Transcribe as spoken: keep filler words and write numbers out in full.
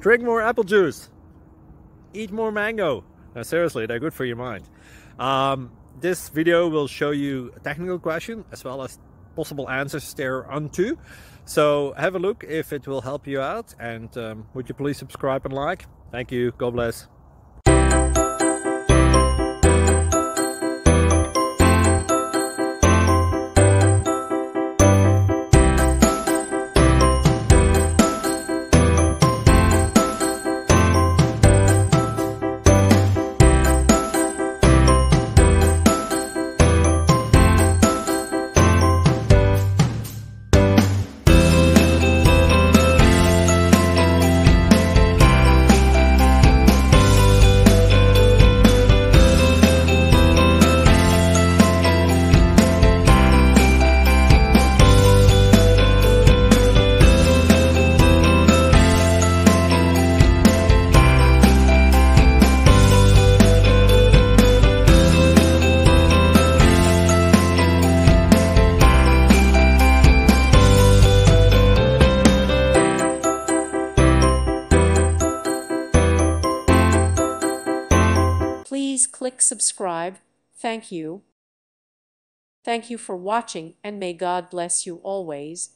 Drink more apple juice. Eat more mango. No, seriously, they're good for your mind. Um, this video will show you a technical question as well as possible answers thereunto. So have a look if it will help you out, and um, would you please subscribe and like? Thank you. God bless. Please click subscribe. Thank you. Thank you for watching, and may God bless you always.